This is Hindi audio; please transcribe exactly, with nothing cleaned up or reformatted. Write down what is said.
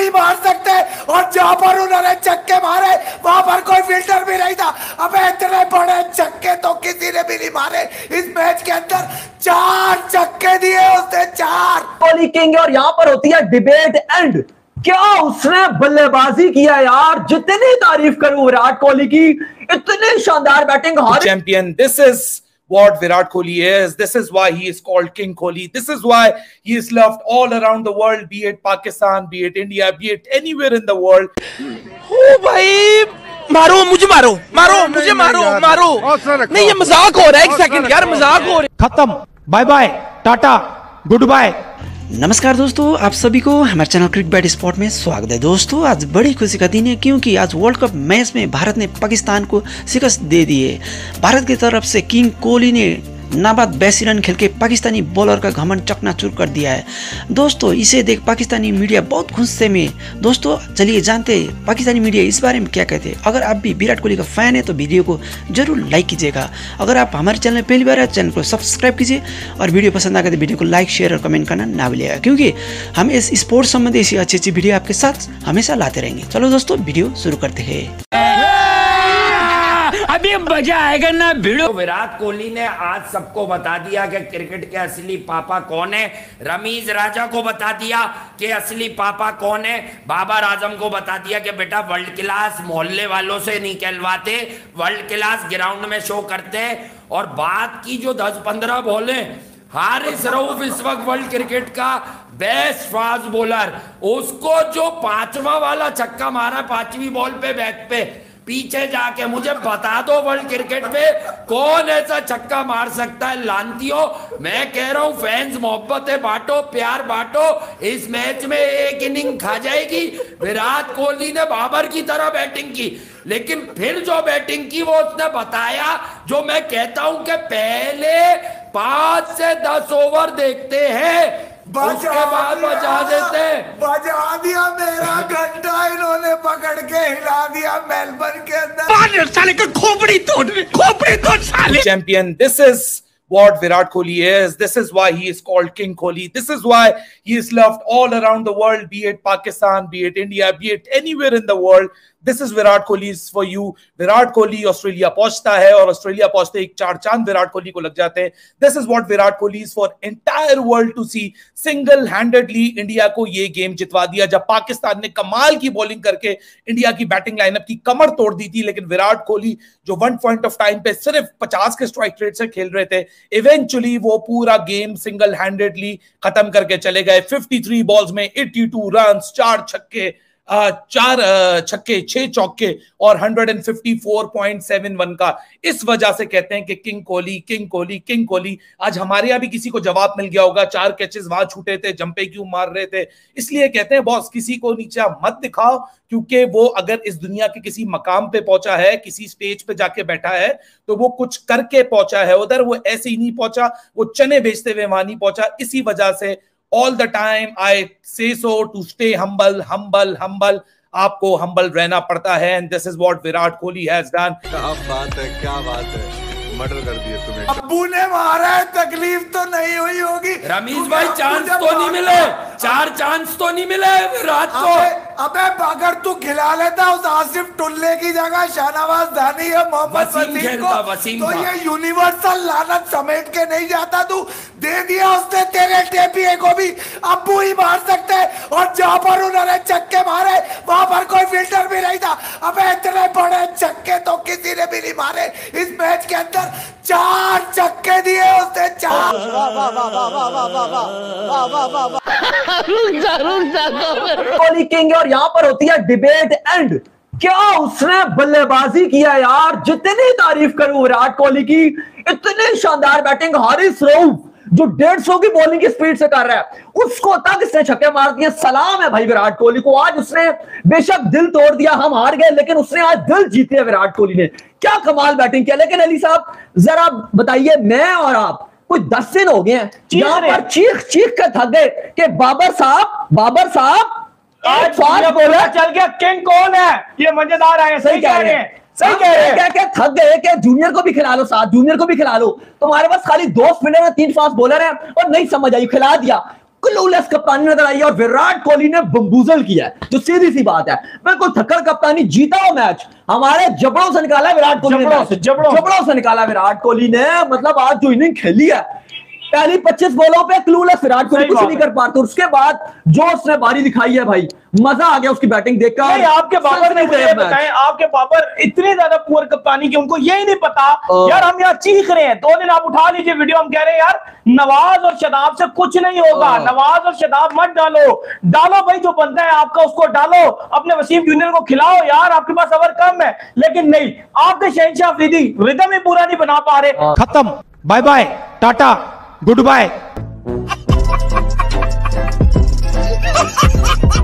ही मार सकते हैं। और जहां पर उन्होंने छक्के मारे वहां पर कोई फिल्टर भी नहीं था। अबे इतने बड़े छक्के तो किसी ने भी नहीं मारे इस मैच के अंदर। चार छक्के दिए उसने, चार। कोहली किंग और यहाँ पर होती है डिबेट एंड। क्या उसने बल्लेबाजी किया यार, जितनी तारीफ करूं विराट कोहली की, इतनी शानदार batting. Champion, this is what Virat Kohli is. This is why he is called King Kohli. This is why he is loved all around the world, be it Pakistan, be it India, be it anywhere in the world. ओ भाई मारो मुझे, मारो मारो मुझे, मारो मारो। नहीं ये मजाक हो रहा है, एक सेकंड यार, मजाक हो रहा है। खत्म, bye bye, tata, goodbye. नमस्कार दोस्तों, आप सभी को हमारे चैनल क्रिक बैट स्पॉट में स्वागत है। दोस्तों आज बड़ी खुशी का दिन है क्योंकि आज वर्ल्ड कप मैच में भारत ने पाकिस्तान को शिकस्त दे दी है। भारत की तरफ से किंग कोहली ने नाबाद बयासी रन खेल के पाकिस्तानी बॉलर का घमंड चकनाचूर कर दिया है। दोस्तों इसे देख पाकिस्तानी मीडिया बहुत गुस्से में। दोस्तों चलिए जानते हैं पाकिस्तानी मीडिया इस बारे में क्या कहते हैं। अगर आप भी विराट कोहली का फैन है तो वीडियो को जरूर लाइक कीजिएगा। अगर आप हमारे चैनल में पहली बार है चैनल को सब्सक्राइब कीजिए और वीडियो पसंद आ गया तो वीडियो को लाइक शेयर और कमेंट करना ना भूलिएगा, क्योंकि हम इस स्पोर्ट्स संबंधी ऐसी अच्छी अच्छी वीडियो आपके साथ हमेशा लाते रहेंगे। चलो दोस्तों वीडियो शुरू करते हैं। अभी मजा आएगा ना भिड़ो। विराट कोहली ने आज सबको बता दिया कि क्रिकेट के असली पापा कौन है। रमीज राजा को बता दिया कि असली पापा कौन है। बाबर आजम को बता दिया कि बेटा वर्ल्ड क्लास मोहल्ले वालों से नहीं कहलवाते, वर्ल्ड क्लास ग्राउंड में शो करते हैं। और बात की जो दस पंद्रह बॉलें, हारिस रऊफ इस वक्त वर्ल्ड क्रिकेट का बेस्ट फास्ट बॉलर, उसको जो पांचवा वाला छक्का मारा पांचवी बॉल पे बैक पे, पीछे जाके मुझे बता दो वर्ल्ड क्रिकेट में कौन ऐसा छक्का मार सकता है। लांतियों, मैं कह रहा हूं फैंस मोहब्बतें बांटो, प्यार बांटो। इस मैच में एक इनिंग खा जाएगी। विराट कोहली ने बाबर की तरह बैटिंग की, लेकिन फिर जो बैटिंग की वो उसने बताया, जो मैं कहता हूं कि पहले पांच से दस ओवर देखते हैं, उसके बाद बजा देते। बजा दिया मेरा घंटा इन्होंने पकड़ के हिला दिया मेलबर्न के अंदर। साले का खोपड़ी तोड़, खोपड़ी तोड़ साले। Champion, this is what Virat Kohli is. This is why he is called King Kohli. This is why he is loved all around the world, be it Pakistan, be it India, be it anywhere in the world. This is Virat Kohli for you. Virat Kohli Australia पहुंचता है और ऑस्ट्रेलिया पहुंचते एक चार चांद विराट कोहली को लग जाते हैं। This is what Virat Kohli is for entire world to see. Single handedly India को ये गेम जितवा दिया जब पाकिस्तान ने कमाल की बॉलिंग करके इंडिया की बैटिंग लाइनअप की कमर तोड़ दी थी। लेकिन विराट कोहली जो वन पॉइंट ऑफ टाइम पे सिर्फ पचास के स्ट्राइक रेट से खेल रहे थे, इवेंचुअली वो पूरा गेम सिंगल हैंडेडली खत्म करके चले गए। तिरेपन बॉल्स में बयासी रन्स, चार छक्के, चार छक्के, छह चौके और एक सौ चौवन पॉइंट सात एक का। इस वजह से कहते हैं कि king Kohli, king Kohli, king Kohli. आज हमारे यहाँ भी किसी को जवाब मिल गया होगा, चार कैचेस वहां छूटे थे, जंपे क्यों मार रहे थे। इसलिए कहते हैं बॉस किसी को नीचा मत दिखाओ, क्योंकि वो अगर इस दुनिया के किसी मकाम पे पहुंचा है, किसी स्टेज पे जाके बैठा है, तो वो कुछ करके पहुंचा है उधर। वो ऐसे ही नहीं पहुंचा, वो चने बेचते हुए वहां नहीं पहुंचा। इसी वजह से all the time I say so to stay humble, humble, humble. आपको humble रहना पड़ता है, and this is what Virat Kohli has done. क्या बात है, क्या बात है, मर्डर कर दिए तुम्हें। अब्बू ने मारा है, तकलीफ तो नहीं हुई होगी। रमीज भाई चांस तो नहीं मिले, चार चांस तो नहीं मिले विराट को। अबे अगर तू खिला लेता उस आसिफ टुल्ले की जगह शाहनवाज दानी या मोहम्मद वसीम को, तो ये यूनिवर्सल लानत समेट के नहीं जाता। तू दे दिया उसने तेरे टेपिए को भी। अब्बू ही मार सकते हैं। और जहां पर उन्होंने छक्के मारे वहां पर कोई फिल्टर भी नहीं था। अबे इतने बड़े छक्के तो किसी ने भी नहीं मारे इस मैच के अंदर। चार छक्के दिए उसने, चार। रुक जा रुक जा कोहली किंग और यहाँ पर होती है डिबेट एंड। क्या उसने बल्लेबाजी किया यार, जितनी तारीफ करूं विराट कोहली की, इतनी शानदार बैटिंग। हारिस रऊफ जो डेढ़ सौ की बॉलिंग की स्पीड से कर रहा है, उसको तक इसने छक्के मार दिए। सलाम है भाई विराट कोहली को। आज उसने बेशक दिल तोड़ दिया, हम हार गए, लेकिन उसने आज दिल जीते है विराट कोहली ने। क्या कमाल बैटिंग किया। लेकिन अली साहब जरा बताइए, मैं और आप कुछ दस दिन हो गए हैं यहाँ पर चीख चीख कर थक गए कि बाबर साहब, बाबर साहब आज बोला चल गया किंग कौन है। ये मजेदार है, सही कह रहे हैं, सही कह रहे हैं। क्या क्या थक गए कि जूनियर को भी खिला लो, साथ जूनियर को भी खिला लो। तुम्हारे पास खाली दो स्पिनर में तीन फास्ट बॉलर हैं और नहीं समझ आई, खिला दिया। क्लूलेस कप्तानी नजर आई और विराट कोहली ने बम्बूजल किया है। तो सीधी सी बात है, बिल्कुल थक्कड़ कप्तानी, जीता वो मैच, हमारे जबड़ों से निकाला विराट कोहली ने, जबड़ों से जबड़ों जबड़ों से निकाला विराट कोहली ने। मतलब आज जो इनिंग खेली है, पहली पच्चीस बॉलों पे क्लूलेस विराट कोहली कुछ नहीं कर पाते, उसके बाद जो उसने बारी दिखाई है भाई, मजा आ गया उसकी बैटिंग देखकर। नहीं, आपके बाबर ने मुझे बताएं, आपके बाबर इतने ज्यादा पुअर कप्तानी के उनको यही नहीं पता यार, हम यहाँ चीख रहे हैं, दो दिन आप उठा लीजिए वीडियो, हम कह रहे हैं यार नवाज और शदाब से कुछ नहीं होगा, नवाज और शदाब मत डालो, डालो भाई जो बनता है आपका उसको डालो, अपने वसीम जूनियर को खिलाओ यार, आपके पास ओवर कम है। लेकिन नहीं, आपके शहनशाह अफरीदी रिदम ही पूरा नहीं बना पा रहे। खत्म, bye bye, tata, good bye.